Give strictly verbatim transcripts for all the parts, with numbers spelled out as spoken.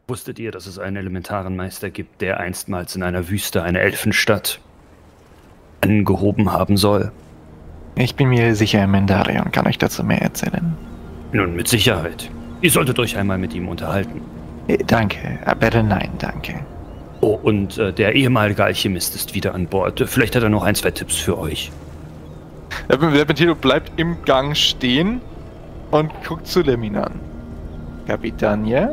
Wusstet ihr, dass es einen elementaren Meister gibt, der einstmals in einer Wüste eine Elfenstadt angehoben haben soll? Ich bin mir sicher, Mendarion kann euch dazu mehr erzählen. Nun, mit Sicherheit. Ihr solltet euch einmal mit ihm unterhalten. Äh, danke, aber nein, danke. Oh, und äh, der ehemalige Alchemist ist wieder an Bord. Vielleicht hat er noch ein, zwei Tipps für euch. Der Ventilo bleibt im Gang stehen und guckt zu Lemin an. Kapitania?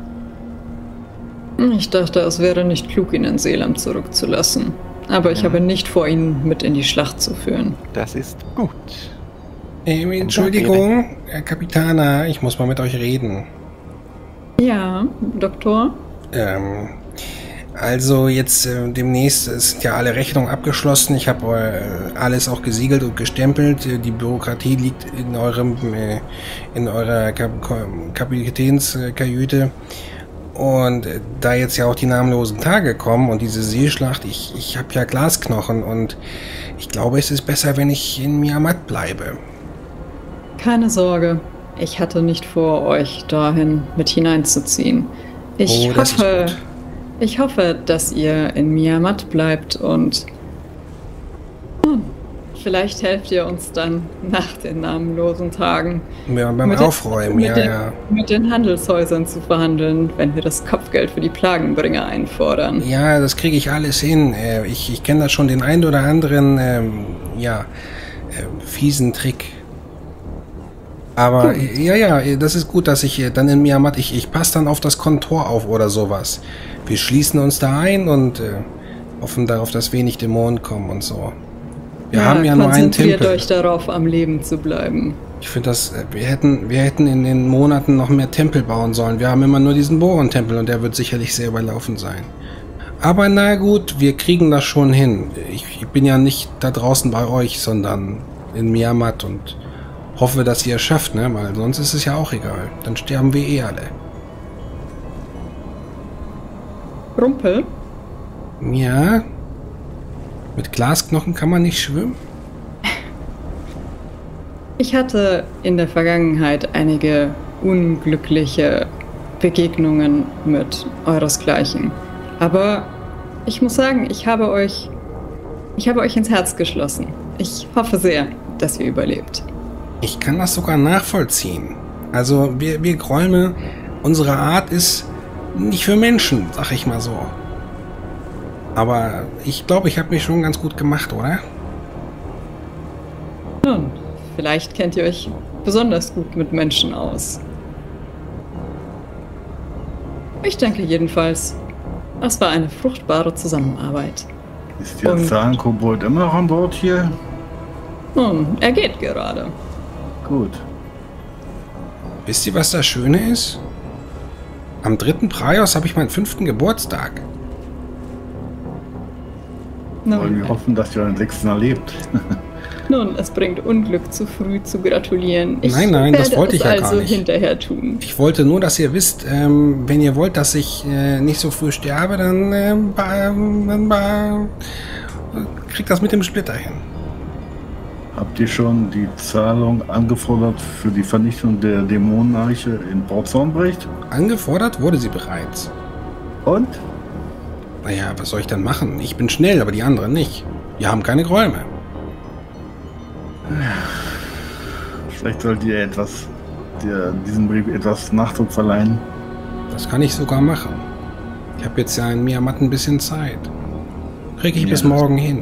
Ich dachte, es wäre nicht klug, ihn in Seelam zurückzulassen. Aber ich ja. habe nicht vor, ihn mit in die Schlacht zu führen. Das ist gut. Ähm, Entschuldigung, Herr Kapitana, ich muss mal mit euch reden. Ja, Doktor? Ähm, also jetzt äh, demnächst sind ja alle Rechnungen abgeschlossen. Ich habe äh, alles auch gesiegelt und gestempelt. Die Bürokratie liegt in eurem, äh, in eurer Kap Kapitänskajüte. Und äh, da jetzt ja auch die namenlosen Tage kommen und diese Seeschlacht, ich, ich habe ja Glasknochen und ich glaube, es ist besser, wenn ich in Miamat bleibe. Keine Sorge, ich hatte nicht vor, euch dahin mit hineinzuziehen. Ich oh, das hoffe, ist gut. ich hoffe, dass ihr in Miamat bleibt und hm, vielleicht helft ihr uns dann nach den namenlosen Tagen ja, beim mit Aufräumen, den, ja, mit den, ja. mit den Handelshäusern zu verhandeln, wenn wir das Kopfgeld für die Plagenbringer einfordern. Ja, das kriege ich alles hin. Ich, ich kenne da schon den einen oder anderen, ähm, ja, äh, fiesen Trick. Aber hm. ja, ja, das ist gut, dass ich dann in Miamat, ich, ich passe dann auf das Kontor auf oder sowas. Wir schließen uns da ein und äh, hoffen darauf, dass wenig Dämonen kommen und so. Wir ja, haben ja nur einen Tempel. Konzentriert euch darauf, am Leben zu bleiben. Ich finde das, wir hätten, wir hätten in den Monaten noch mehr Tempel bauen sollen. Wir haben immer nur diesen Boron-Tempel und der wird sicherlich sehr überlaufen sein. Aber na gut, wir kriegen das schon hin. Ich, ich bin ja nicht da draußen bei euch, sondern in Miamat und hoffe, dass ihr es schafft, ne? Weil sonst ist es ja auch egal. Dann sterben wir eh alle. Rumpel? Ja. Mit Glasknochen kann man nicht schwimmen? Ich hatte in der Vergangenheit einige unglückliche Begegnungen mit euresgleichen. Aber ich muss sagen, ich habe euch, ich habe euch ins Herz geschlossen. Ich hoffe sehr, dass ihr überlebt. Ich kann das sogar nachvollziehen. Also wir, wir Gräume, unsere Art ist nicht für Menschen, sag ich mal so. Aber ich glaube, ich habe mich schon ganz gut gemacht, oder? Nun, vielleicht kennt ihr euch besonders gut mit Menschen aus. Ich denke jedenfalls, es war eine fruchtbare Zusammenarbeit. Ist der Zahlenkobold immer noch an Bord hier? Nun, er geht gerade. Gut. Wisst ihr, was das Schöne ist? Am dritten Praios habe ich meinen fünften Geburtstag. Wollen wir hoffen, dass ihr einen sechsten erlebt. Nun, es bringt Unglück, zu früh zu gratulieren. Ich nein, nein, das wollte ich ja also gar nicht. Hinterher tun. Ich wollte nur, dass ihr wisst, ähm, wenn ihr wollt, dass ich äh, nicht so früh sterbe, dann, äh, dann äh, kriegt das mit dem Splitter hin. Habt ihr schon die Zahlung angefordert für die Vernichtung der Dämonenarche in Port Zornbrecht? Angefordert wurde sie bereits. Und? Naja, was soll ich dann machen? Ich bin schnell, aber die anderen nicht. Wir haben keine Räume. Vielleicht sollt ihr etwas, der, diesem Brief etwas Nachdruck verleihen. Das kann ich sogar machen. Ich habe jetzt ja in Miamat ein bisschen Zeit. Kriege ich ja, bis morgen hin.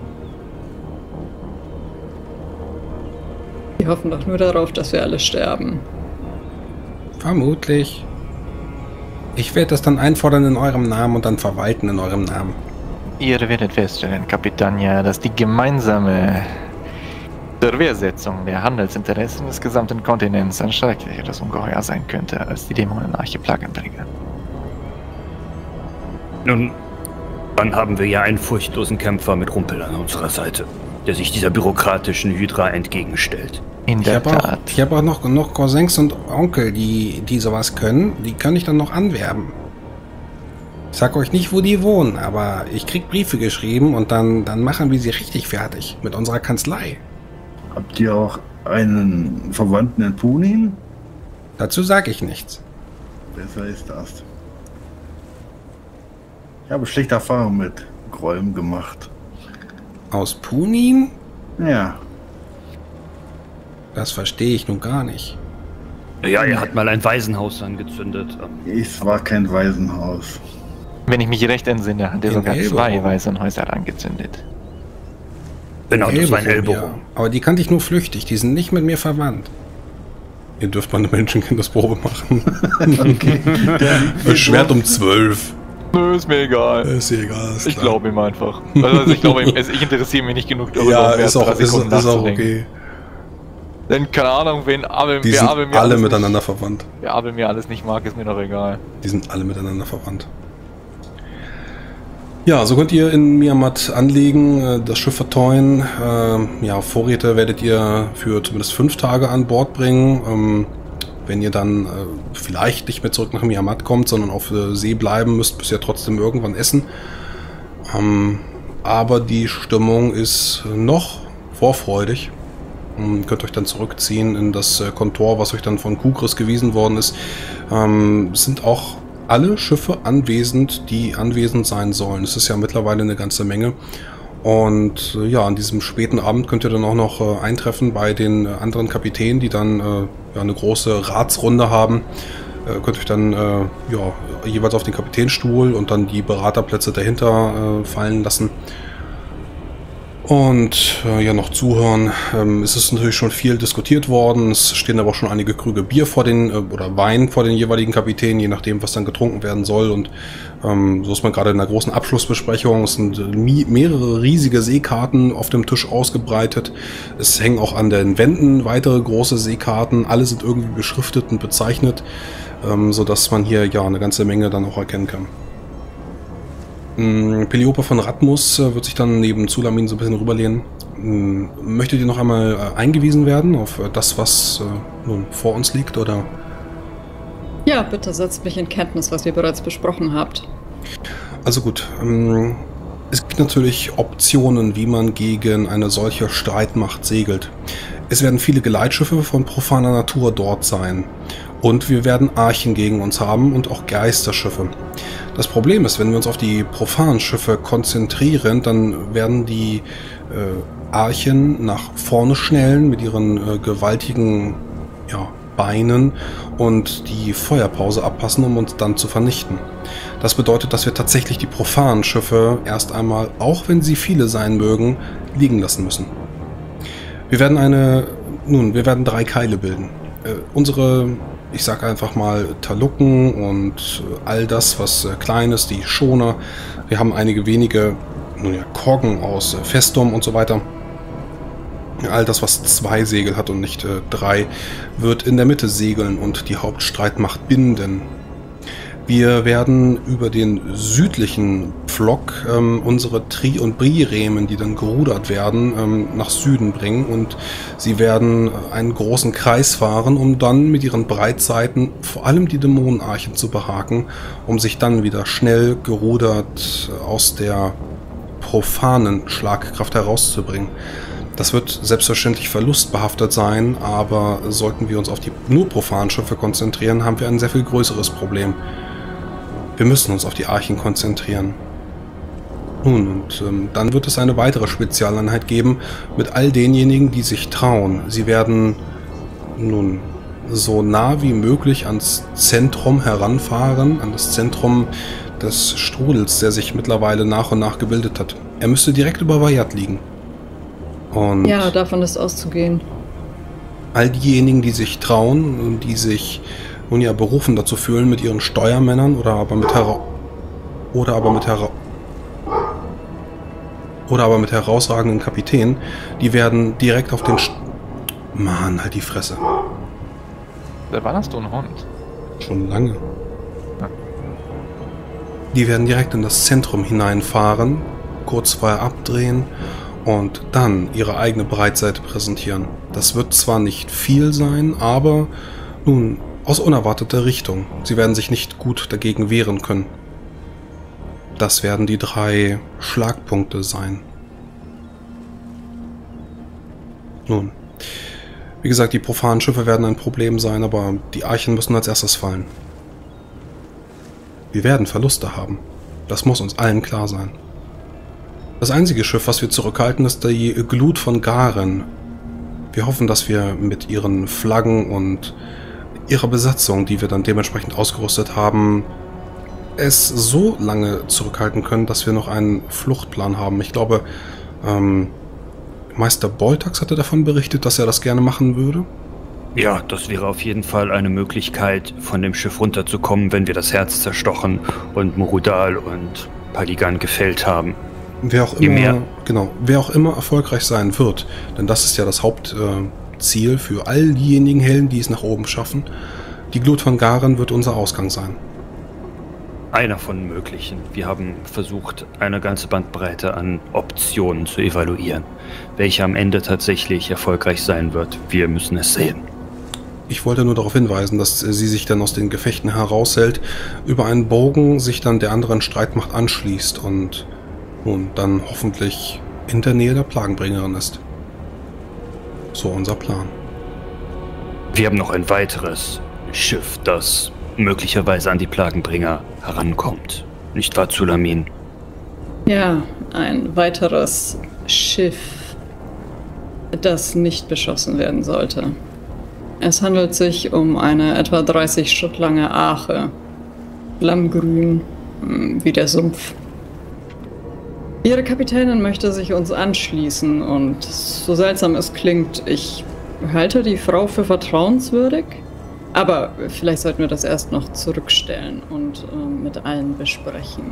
Wir hoffen doch nur darauf, dass wir alle sterben. Vermutlich. Ich werde das dann einfordern in eurem Namen und dann verwalten in eurem Namen. Ihr werdet feststellen, Kapitania, dass die gemeinsame Durchsetzung der Handelsinteressen des gesamten Kontinents ein schrecklicheres Ungeheuer sein könnte als die Dämonenarche Plagenbringer. Nun, dann haben wir ja einen furchtlosen Kämpfer mit Rumpel an unserer Seite, der sich dieser bürokratischen Hydra entgegenstellt. In der ich habe Tat. Auch, ich habe auch noch, noch Cousins und Onkel, die, die sowas können. Die kann ich dann noch anwerben. Ich sag euch nicht, wo die wohnen, aber ich krieg Briefe geschrieben und dann, dann machen wir sie richtig fertig mit unserer Kanzlei. Habt ihr auch einen Verwandten in Punin? Dazu sage ich nichts. Besser ist das. Ich habe schlechte Erfahrungen mit Gräumen gemacht. Aus Punin? Ja. Das verstehe ich nun gar nicht. Ja, er hat mal ein Waisenhaus angezündet. Es war kein Waisenhaus. Wenn ich mich recht entsinne, hat er In sogar Elberau. zwei Waisenhäuser angezündet. Genau, das war ein Elberau, Elbow. ja. Aber die kannte ich nur flüchtig, die sind nicht mit mir verwandt. Ihr dürft mal eine Menschenkenntnisprobe machen. Okay. Der, Schwert um zwölf. Nö, ist mir egal. Ist dir egal. Ist Ich klar. glaube ihm einfach. Also ich glaube ihm, ich interessiere mich nicht genug darüber, Ja, um mehr ist als auch, drei ist, Sekunden ist auch nachzudenken. okay. Denn keine Ahnung, wen Abel, Die wer sind Abel mir alle alles miteinander nicht, verwandt. wer Abel mir alles nicht mag, ist mir doch egal. Die sind alle miteinander verwandt. Ja, so könnt ihr in Miamat anlegen, das Schiff verteuen. Äh, ja, Vorräte werdet ihr für zumindest fünf Tage an Bord bringen. Ähm, wenn ihr dann äh, vielleicht nicht mehr zurück nach Miamat kommt, sondern auf äh, See bleiben müsst, müsst ihr trotzdem irgendwann essen. Ähm, aber die Stimmung ist noch vorfreudig. Ihr könnt euch dann zurückziehen in das äh, Kontor, was euch dann von Kugris gewiesen worden ist. Ähm, es sind auch alle Schiffe anwesend, die anwesend sein sollen. Es ist ja mittlerweile eine ganze Menge. Und äh, ja, an diesem späten Abend könnt ihr dann auch noch äh, eintreffen bei den äh, anderen Kapitänen, die dann äh, ja, eine große Ratsrunde haben. Äh, könnt euch dann äh, ja, jeweils auf den Kapitänstuhl und dann die Beraterplätze dahinter äh, fallen lassen. Und äh, ja, noch zuhören. Ähm, es ist natürlich schon viel diskutiert worden. Es stehen aber auch schon einige Krüge Bier vor den, äh, oder Wein vor den jeweiligen Kapitänen, je nachdem, was dann getrunken werden soll. Und ähm, so ist man gerade in einer großen Abschlussbesprechung. Es sind äh, mehrere riesige Seekarten auf dem Tisch ausgebreitet. Es hängen auch an den Wänden weitere große Seekarten. Alle sind irgendwie beschriftet und bezeichnet, ähm, sodass man hier ja eine ganze Menge dann auch erkennen kann. Peliope von Ratmus äh, wird sich dann neben Zulamin so ein bisschen rüberlehnen. Ähm, möchtet ihr noch einmal äh, eingewiesen werden auf äh, das, was äh, nun vor uns liegt, oder? Ja, bitte setzt mich in Kenntnis, was ihr bereits besprochen habt. Also gut, ähm, es gibt natürlich Optionen, wie man gegen eine solche Streitmacht segelt. Es werden viele Geleitschiffe von profaner Natur dort sein. Und wir werden Archen gegen uns haben und auch Geisterschiffe. Das Problem ist, wenn wir uns auf die profanen Schiffe konzentrieren, dann werden die äh, Archen nach vorne schnellen mit ihren äh, gewaltigen ja, Beinen und die Feuerpause abpassen, um uns dann zu vernichten. Das bedeutet, dass wir tatsächlich die profanen Schiffe erst einmal, auch wenn sie viele sein mögen, liegen lassen müssen. Wir werden eine, nun, wir werden drei Keile bilden. Äh, unsere Ich sage einfach mal Talucken und all das, was äh, klein ist, die Schoner. Wir haben einige wenige nun ja, Koggen aus äh, Festum und so weiter. All das, was zwei Segel hat und nicht äh, drei, wird in der Mitte segeln und die Hauptstreitmacht binden. Wir werden über den südlichen Pflock ähm, unsere Tri- und Bri-Remen, die dann gerudert werden, ähm, nach Süden bringen und sie werden einen großen Kreis fahren, um dann mit ihren Breitseiten vor allem die Dämonenarchen zu behaken, um sich dann wieder schnell gerudert aus der profanen Schlagkraft herauszubringen. Das wird selbstverständlich verlustbehaftet sein, aber sollten wir uns auf die nur profanen Schiffe konzentrieren, haben wir ein sehr viel größeres Problem. Wir müssen uns auf die Archen konzentrieren. Nun, und ähm, dann wird es eine weitere Spezialeinheit geben mit all denjenigen, die sich trauen. Sie werden nun so nah wie möglich ans Zentrum heranfahren, an das Zentrum des Strudels, der sich mittlerweile nach und nach gebildet hat. Er müsste direkt über Wayat liegen. Und Ja, davon ist auszugehen. all diejenigen, die sich trauen und die sich nun ja berufen dazu fühlen mit ihren Steuermännern oder aber mit hera oder aber mit hera oder aber mit herausragenden Kapitänen, die werden direkt auf den St Mann, halt die Fresse. Da war das doch ein Hund. Schon lange. Ja. Die werden direkt in das Zentrum hineinfahren, kurz vorher abdrehen und dann ihre eigene Breitseite präsentieren. Das wird zwar nicht viel sein, aber nun, aus unerwarteter Richtung. Sie werden sich nicht gut dagegen wehren können. Das werden die drei Schlagpunkte sein. Nun, wie gesagt, die profanen Schiffe werden ein Problem sein, aber die Archen müssen als erstes fallen. Wir werden Verluste haben. Das muss uns allen klar sein. Das einzige Schiff, was wir zurückhalten, ist die Glut von Garen. Wir hoffen, dass wir mit ihren Flaggen und ihrer Besatzung, die wir dann dementsprechend ausgerüstet haben, es so lange zurückhalten können, dass wir noch einen Fluchtplan haben. Ich glaube, ähm, Meister Boltax hatte davon berichtet, dass er das gerne machen würde. Ja, das wäre auf jeden Fall eine Möglichkeit, von dem Schiff runterzukommen, wenn wir das Herz zerstochen und Morudal und Paligan gefällt haben. Wer auch immer, genau, wer auch immer erfolgreich sein wird, denn das ist ja das Hauptziel äh, für all diejenigen Helden, die es nach oben schaffen. Die Glut von Garen wird unser Ausgang sein. Einer von möglichen. Wir haben versucht, eine ganze Bandbreite an Optionen zu evaluieren. Welche am Ende tatsächlich erfolgreich sein wird, wir müssen es sehen. Ich wollte nur darauf hinweisen, dass sie sich dann aus den Gefechten heraushält, über einen Bogen sich dann der anderen Streitmacht anschließt und nun dann hoffentlich in der Nähe der Plagenbringerin ist. So unser Plan. Wir haben noch ein weiteres Schiff, das möglicherweise an die Plagenbringer herankommt. Nicht wahr, Zulamin? Ja, ein weiteres Schiff, das nicht beschossen werden sollte. Es handelt sich um eine etwa dreißig Schritt lange Arche. Flammgrün, wie der Sumpf. Ihre Kapitänin möchte sich uns anschließen und so seltsam es klingt, ich halte die Frau für vertrauenswürdig. Aber vielleicht sollten wir das erst noch zurückstellen und äh, mit allen besprechen.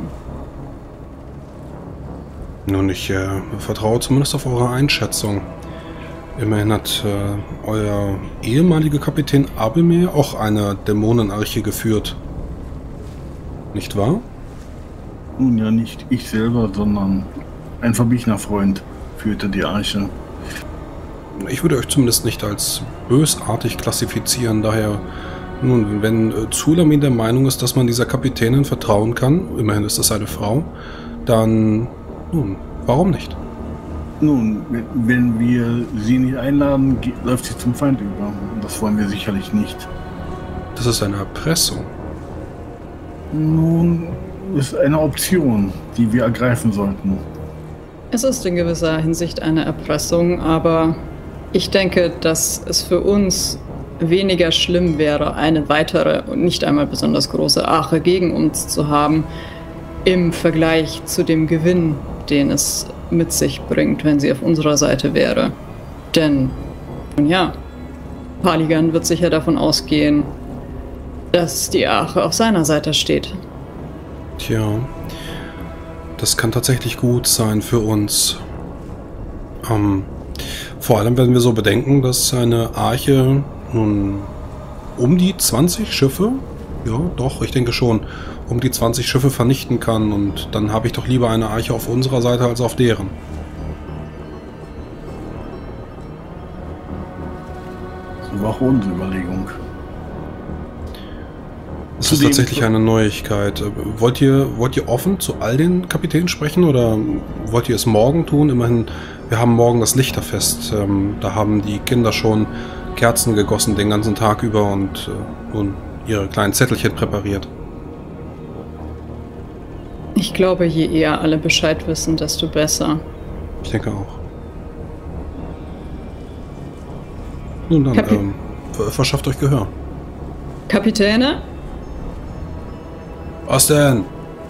Nun, ich äh, vertraue zumindest auf eure Einschätzung. Immerhin hat äh, euer ehemaliger Kapitän Abelmir auch eine Dämonenarche geführt. Nicht wahr? Nun ja, nicht ich selber, sondern ein verblichener Freund führte die Arche. Ich würde euch zumindest nicht als bösartig klassifizieren, daher, nun, wenn äh, Zulamin der Meinung ist, dass man dieser Kapitänin vertrauen kann, immerhin ist das eine Frau, dann, nun, warum nicht? Nun, wenn wir sie nicht einladen, läuft sie zum Feind über. Und das wollen wir sicherlich nicht. Das ist eine Erpressung. Nun, ist eine Option, die wir ergreifen sollten. Es ist in gewisser Hinsicht eine Erpressung, aber ich denke, dass es für uns weniger schlimm wäre, eine weitere und nicht einmal besonders große Arche gegen uns zu haben, im Vergleich zu dem Gewinn, den es mit sich bringt, wenn sie auf unserer Seite wäre. Denn, nun ja, Paligan wird sicher davon ausgehen, dass die Arche auf seiner Seite steht. Tja, das kann tatsächlich gut sein für uns. Ähm, vor allem, wenn wir so bedenken, dass eine Arche nun um die zwanzig Schiffe, ja doch, ich denke schon, um die zwanzig Schiffe vernichten kann. Und dann habe ich doch lieber eine Arche auf unserer Seite als auf deren. So war auch unsere Überlegung. Das ist tatsächlich eine Neuigkeit. Wollt ihr, wollt ihr offen zu all den Kapitänen sprechen oder wollt ihr es morgen tun? Immerhin, wir haben morgen das Lichterfest. Ähm, da haben die Kinder schon Kerzen gegossen den ganzen Tag über und äh, nun ihre kleinen Zettelchen präpariert. Ich glaube, je eher alle Bescheid wissen, desto besser. Ich denke auch. Nun dann, Kapi- ähm, verschafft euch Gehör. Kapitäne? Was denn?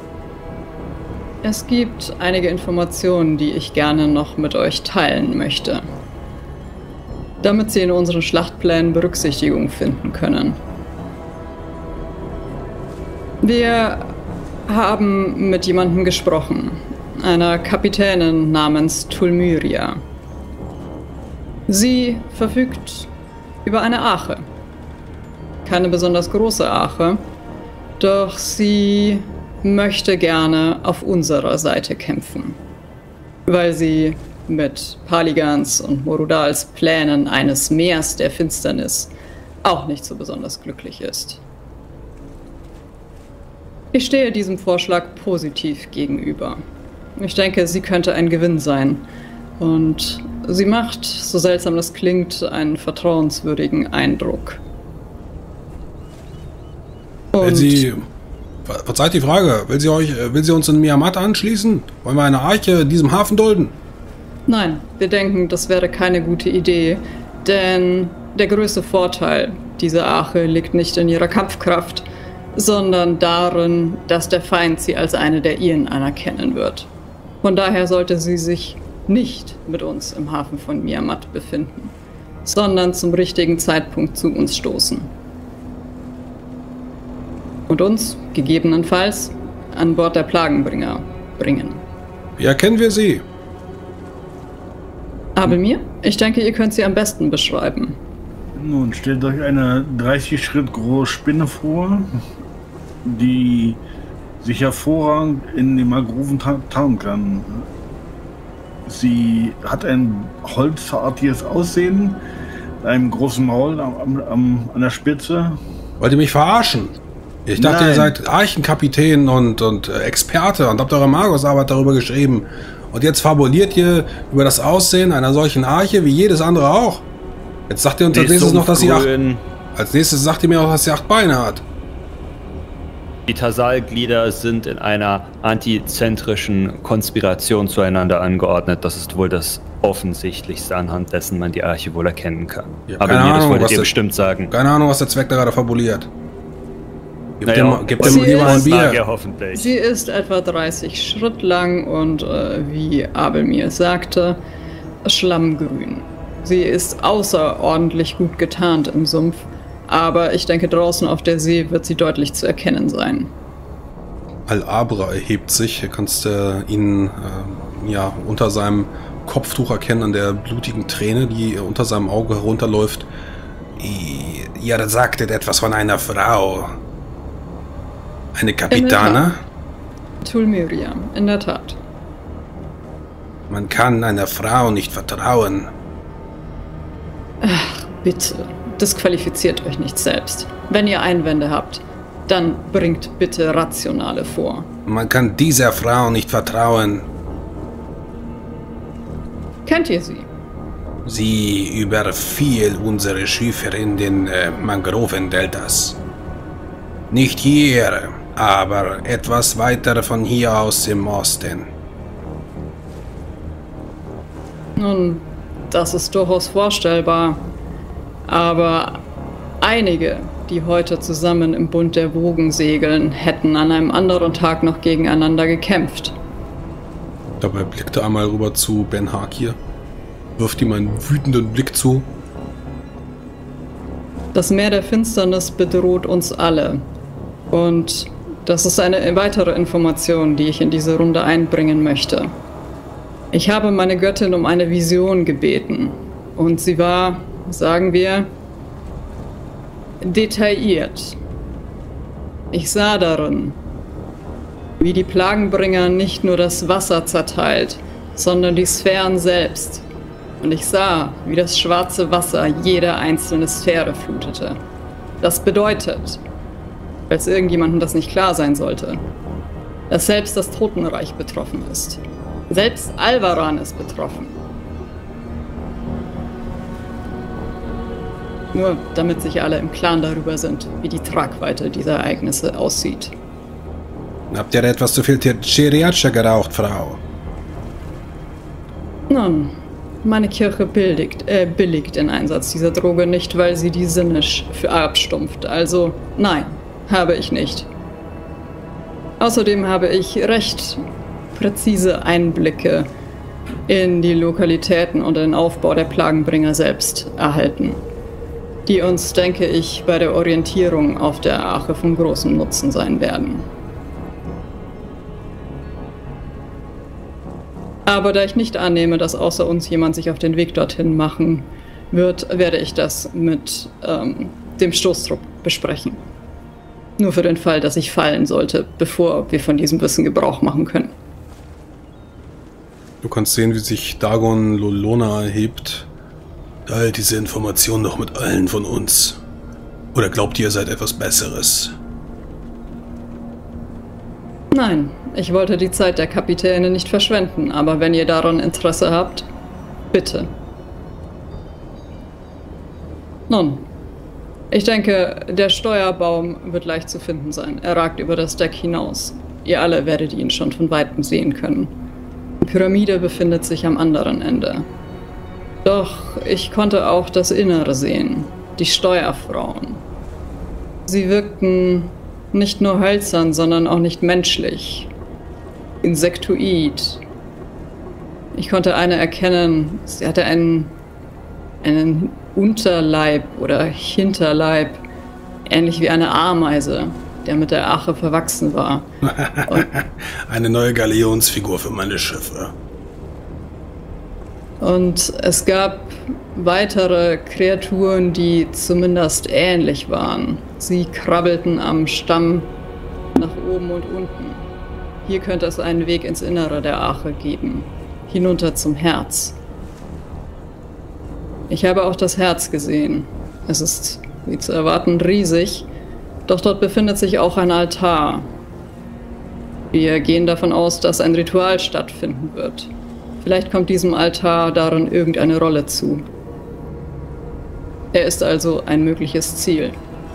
Es gibt einige Informationen, die ich gerne noch mit euch teilen möchte, damit sie in unseren Schlachtplänen Berücksichtigung finden können. Wir haben mit jemandem gesprochen, einer Kapitänin namens Tulmyria. Sie verfügt über eine Arche. Keine besonders große Arche, doch sie möchte gerne auf unserer Seite kämpfen, weil sie mit Paligans und Morudals Plänen eines Meers der Finsternis auch nicht so besonders glücklich ist. Ich stehe diesem Vorschlag positiv gegenüber. Ich denke, sie könnte ein Gewinn sein. Und sie macht, so seltsam das klingt, einen vertrauenswürdigen Eindruck. Wenn Und sie, Ver verzeiht die Frage, will sie, euch, will sie uns in Miamat anschließen? Wollen wir eine Arche in diesem Hafen dulden? Nein, wir denken, das wäre keine gute Idee, denn der größte Vorteil dieser Arche liegt nicht in ihrer Kampfkraft, sondern darin, dass der Feind sie als eine der ihren anerkennen wird. Von daher sollte sie sich nicht mit uns im Hafen von Miamat befinden, sondern zum richtigen Zeitpunkt zu uns stoßen. Und uns, gegebenenfalls, an Bord der Plagenbringer bringen. Wie erkennen wir sie? Aber mir? Ich denke, ihr könnt sie am besten beschreiben. Nun, stellt euch eine dreißig Schritt große Spinne vor, die sich hervorragend in den Mangroven tarnen kann. Sie hat ein holzartiges Aussehen, einem großen Maul am, am, an der Spitze. Wollt ihr mich verarschen? Ich dachte, Nein. ihr seid Archenkapitän und, und Experte und habt eure Magosarbeit darüber geschrieben. Und jetzt fabuliert ihr über das Aussehen einer solchen Arche wie jedes andere auch. Jetzt sagt ihr uns als nächstes noch, dass sie acht, als nächstes sagt ihr mir auch, dass sie acht Beine hat. Die Tarsalglieder sind in einer antizentrischen Konspiration zueinander angeordnet. Das ist wohl das Offensichtlichste, anhand dessen man die Arche wohl erkennen kann. Ja, Aber keine mir, das Ahnung, wolltet was ihr der- bestimmt sagen. Keine Ahnung, was der Zweck da gerade fabuliert. Gebt Naja, dem, mal- gebt und dem Sie lieber ein ist- Bier. Magier hoffentlich. Sie ist etwa dreißig Schritt lang und, äh, wie Abel mir sagte, schlammgrün. Sie ist außerordentlich gut getarnt im Sumpf, aber ich denke, draußen auf der See wird sie deutlich zu erkennen sein. Al-Abra erhebt sich. Hier kannst du ihn ähm, ja, unter seinem Kopftuch erkennen, an der blutigen Träne, die unter seinem Auge herunterläuft. I- Ihr sagtet etwas von einer Frau. Eine Kapitane? Tulmeria, in der Tat. Man kann einer Frau nicht vertrauen. Bitte, disqualifiziert euch nicht selbst. Wenn ihr Einwände habt, dann bringt bitte rationale vor. Man kann dieser Frau nicht vertrauen. Kennt ihr sie? Sie überfiel unsere Schiffe in den äh, Mangrovendeltas. Nicht hier, aber etwas weiter von hier aus im Osten. Nun, das ist durchaus vorstellbar. Aber einige, die heute zusammen im Bund der Wogen segeln, hätten an einem anderen Tag noch gegeneinander gekämpft. Dabei blickt er einmal rüber zu Ben Hakir, wirft ihm einen wütenden Blick zu. Das Meer der Finsternis bedroht uns alle. Und das ist eine weitere Information, die ich in diese Runde einbringen möchte. Ich habe meine Göttin um eine Vision gebeten. Und sie war, sagen wir, detailliert. Ich sah darin, wie die Plagenbringer nicht nur das Wasser zerteilt, sondern die Sphären selbst. Und ich sah, wie das schwarze Wasser jede einzelne Sphäre flutete. Das bedeutet, falls irgendjemandem das nicht klar sein sollte, dass selbst das Totenreich betroffen ist. Selbst Alvaran ist betroffen. Nur damit sich alle im Klaren darüber sind, wie die Tragweite dieser Ereignisse aussieht. Habt ihr etwas zu viel Chiriacha geraucht, Frau? Nun, meine Kirche billigt, äh, billigt den Einsatz dieser Droge nicht, weil sie die Sinne sch- für abstumpft. Also nein, habe ich nicht. Außerdem habe ich recht präzise Einblicke in die Lokalitäten und den Aufbau der Plagenbringer selbst erhalten, die uns, denke ich, bei der Orientierung auf der Arche von großem Nutzen sein werden. Aber da ich nicht annehme, dass außer uns jemand sich auf den Weg dorthin machen wird, werde ich das mit ähm, dem Stoßtrupp besprechen. Nur für den Fall, dass ich fallen sollte, bevor wir von diesem Wissen Gebrauch machen können. Du kannst sehen, wie sich Dagon Lolona erhebt. Teilt diese Information doch mit allen von uns. Oder glaubt ihr, ihr seid etwas Besseres? Nein, ich wollte die Zeit der Kapitäne nicht verschwenden, aber wenn ihr daran Interesse habt, bitte. Nun, Ich denke, der Steuerbaum wird leicht zu finden sein. Er ragt über das Deck hinaus. Ihr alle werdet ihn schon von Weitem sehen können. Die Pyramide befindet sich am anderen Ende. Doch ich konnte auch das Innere sehen. Die Steuerfrauen. Sie wirkten nicht nur hölzern, sondern auch nicht menschlich. Insektoid. Ich konnte eine erkennen. Sie hatte einen, einen Unterleib oder Hinterleib, ähnlich wie eine Ameise, der mit der Arche verwachsen war. Eine neue Galeonsfigur für meine Schiffe. Und es gab weitere Kreaturen, die zumindest ähnlich waren. Sie krabbelten am Stamm nach oben und unten. Hier könnte es einen Weg ins Innere der Arche geben, hinunter zum Herz. Ich habe auch das Herz gesehen. Es ist, wie zu erwarten, riesig, doch dort befindet sich auch ein Altar. Wir gehen davon aus, dass ein Ritual stattfinden wird. Vielleicht kommt diesem Altar darin irgendeine Rolle zu. Er ist also ein mögliches Ziel.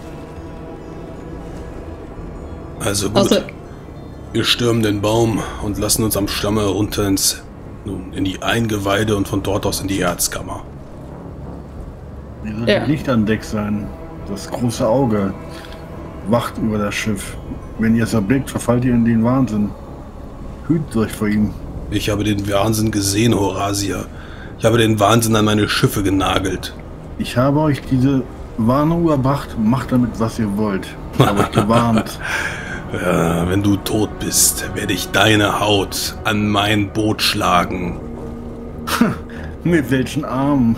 Also gut. Außer Wir stürmen den Baum und lassen uns am Stamm herunter ins, nun, in die Eingeweide und von dort aus in die Herzkammer. Hier sollte Ja. Licht an Deck sein. Das große Auge wacht über das Schiff. Wenn ihr es erblickt, verfallt ihr in den Wahnsinn. Hütet euch vor ihm. Ich habe den Wahnsinn gesehen, Horasia. Ich habe den Wahnsinn an meine Schiffe genagelt. Ich habe euch diese Warnung überbracht. Macht damit, was ihr wollt. Ich habe euch gewarnt. Ja, wenn du tot bist, werde ich deine Haut an mein Boot schlagen. Mit welchen Armen?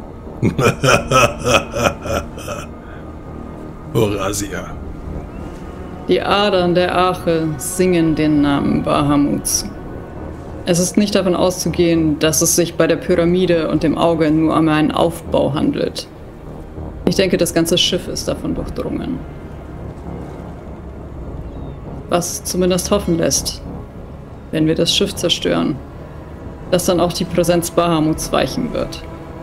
Horasia. die Adern der Arche singen den Namen Bahamuts. Es ist nicht davon auszugehen, dass es sich bei der Pyramide und dem Auge nur um einen Aufbau handelt. Ich denke, das ganze Schiff ist davon durchdrungen. Was zumindest hoffen lässt, wenn wir das Schiff zerstören, dass dann auch die Präsenz Bahamuts weichen wird.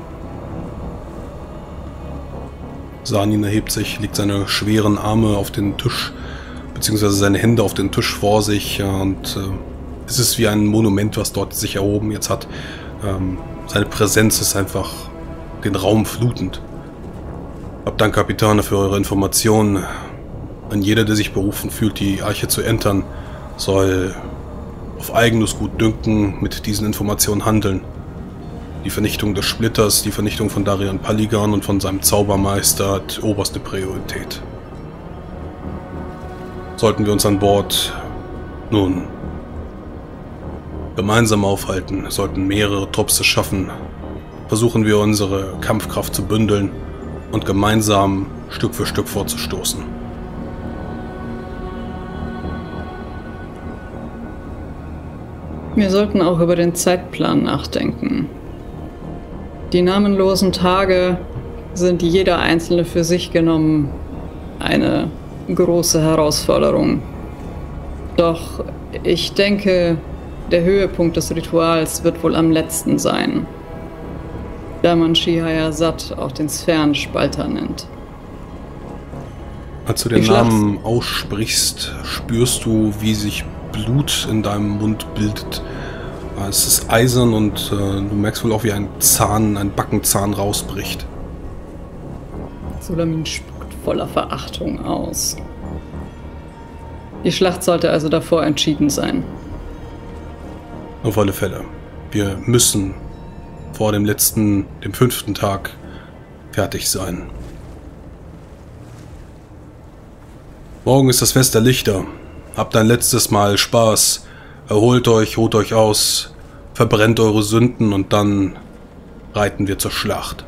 Sanin erhebt sich, legt seine schweren Arme auf den Tisch, beziehungsweise seine Hände auf den Tisch vor sich, ja, und äh, es ist wie ein Monument, was dort sich erhoben jetzt hat. Ähm, seine Präsenz ist einfach den Raum flutend. Habt Dank, Kapitane, für eure Informationen. An jeder, der sich berufen fühlt, die Arche zu entern, soll auf eigenes Gutdünken mit diesen Informationen handeln. Die Vernichtung des Splitters, die Vernichtung von Darian Paligan und von seinem Zaubermeister hat oberste Priorität. Sollten wir uns an Bord nun gemeinsam aufhalten, sollten mehrere Trupps es schaffen, versuchen wir unsere Kampfkraft zu bündeln und gemeinsam Stück für Stück vorzustoßen. Wir sollten auch über den Zeitplan nachdenken. Die namenlosen Tage sind jeder einzelne für sich genommen eine große Herausforderung. Doch ich denke, der Höhepunkt des Rituals wird wohl am letzten sein, da man Shihayazad auch den Sphärenspalter nennt. Als du den Die Schlacht- Namen aussprichst, spürst du, wie sich Blut in deinem Mund bildet. Es ist eisern und äh, du merkst wohl auch, wie ein Zahn, ein Backenzahn rausbricht. Sulamin spuckt voller Verachtung aus. Die Schlacht sollte also davor entschieden sein. Auf alle Fälle. Wir müssen vor dem letzten, dem fünften Tag fertig sein. Morgen ist das Fest der Lichter. Habt ein letztes Mal Spaß. Erholt euch, ruht euch aus, verbrennt eure Sünden und dann reiten wir zur Schlacht.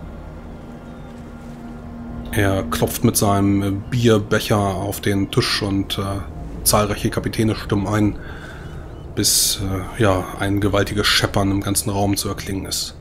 Er klopft mit seinem Bierbecher auf den Tisch und äh, zahlreiche Kapitäne stimmen ein, bis äh, ja, ein gewaltiges Scheppern im ganzen Raum zu erklingen ist.